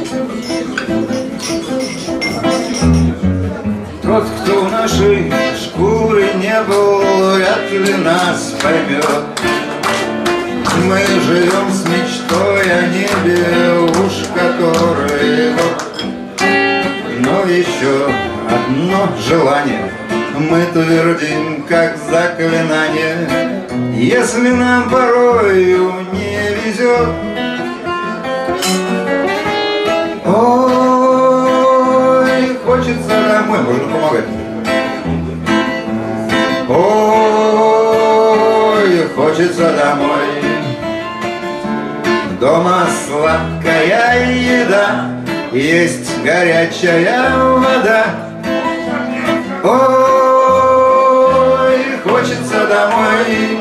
Тот, кто в нашей шкуре не был, вряд ли нас поймет. Мы живем с мечтой о небе, уж который год. Но еще одно желание мы твердим, как заклинание. Если нам порою не везет, ой, хочется домой. Можно помогать. Ой, хочется домой. Дома сладкая еда, есть горячая вода. Ой, хочется домой.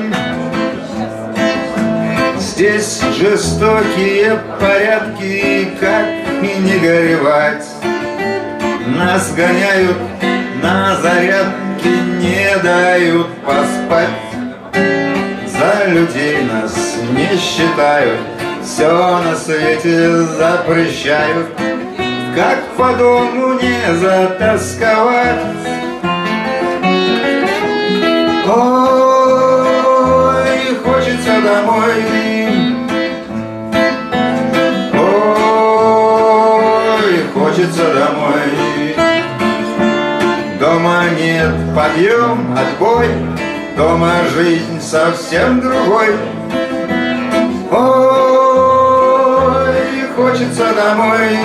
Здесь жестокие порядки, как и не горевать. Нас гоняют на зарядки, не дают поспать. За людей нас не считают, все на свете запрещают. Как по дому не затасковать? Ой, хочется домой. Ой, хочется домой. Дома нет, подъем, отбой. Дома жизнь совсем другой. Ой, хочется домой.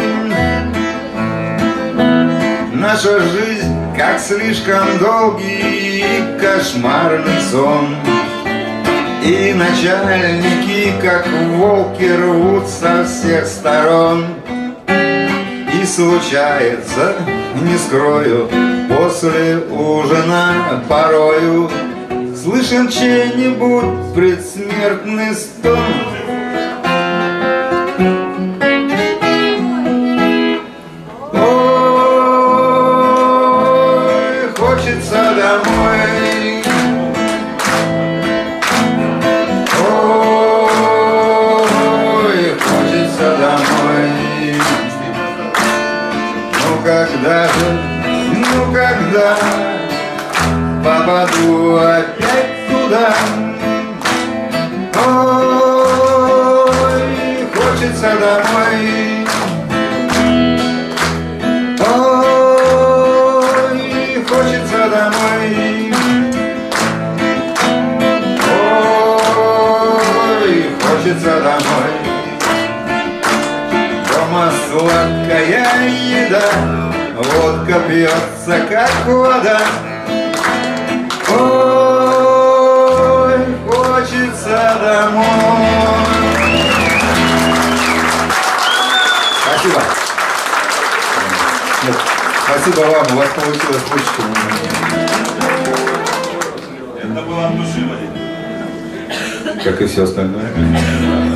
Наша жизнь как слишком долгий и кошмарный сон. И начальники, как волки, рвут со всех сторон. И случается, не скрою, после ужина порою слышим чей-нибудь предсмертный стон. Ой, хочется домой. Ой, хочется домой. Ну когда же, ну когда попаду опять туда? Ой, хочется домой. Ой, хочется домой. Ой, хочется домой. Дома сладкая еда, водка пьется, как вода. Ой, хочется домой. Спасибо. Нет, спасибо вам, у вас получилось лучше, чем у меня. Это было от души, Вадим. Как и все остальное.